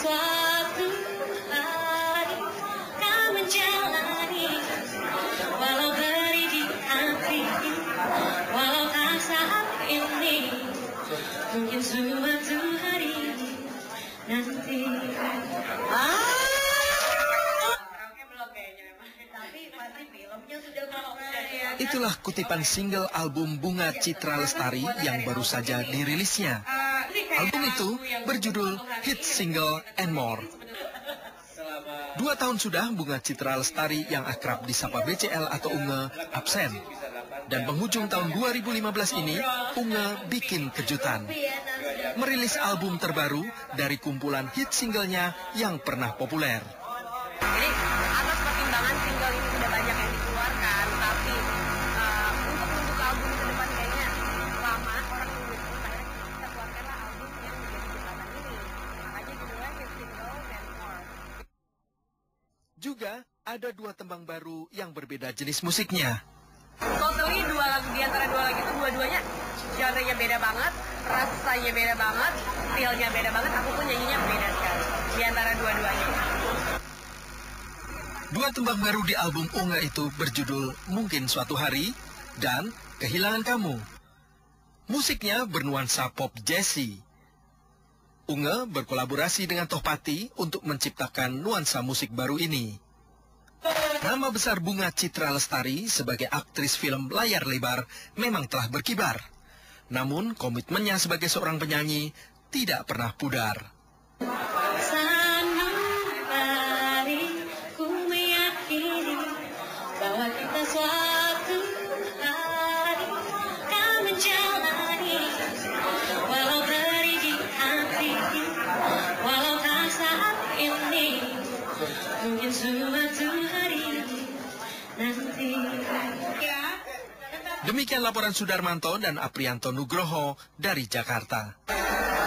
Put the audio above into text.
suatu hari kan menjalani, walau beri di hati, walau tak saat ini, mungkin suatu hari nanti. Itulah kutipan single album Bunga Citra Lestari yang baru saja dirilisnya. Album itu berjudul Hit Single and More. 2 tahun sudah Bunga Citra Lestari yang akrab disapa BCL atau Unge absen. Dan penghujung tahun 2015 ini, Unge bikin kejutan. Merilis album terbaru dari kumpulan hit singlenya yang pernah populer. Jadi atas pertimbangan single ini sudah banyak yang dikeluarkan, tapi untuk album ke depan kayaknya lama orang nunggu itu, makanya kita keluarkanlah album yang menjadi jembatan ini. Makanya judulnya Hit Single and More. Juga ada 2 tembang baru yang berbeda jenis musiknya. Totally 2 lagu, di antara 2 lagu itu dua-duanya genre-nya beda banget, rasanya beda banget, feel-nya beda banget, aku pun nyanyinya beda sekali di antara dua-duanya. 2 tembang baru di album Unge itu berjudul Mungkin Suatu Hari dan Kehilangan Kamu. Musiknya bernuansa pop jazzy. Unge berkolaborasi dengan Tohpati untuk menciptakan nuansa musik baru ini. Nama besar Bunga Citra Lestari sebagai aktris film layar lebar memang telah berkibar. Namun komitmennya sebagai seorang penyanyi tidak pernah pudar. Sanubari ku meyakini bahwa kita suatu hari kan menjalani, walau beri di hati, walau tak saat ini, mungkin suatu hari nanti. Demikian laporan Sudarmanto dan Aprianto Nugroho dari Jakarta.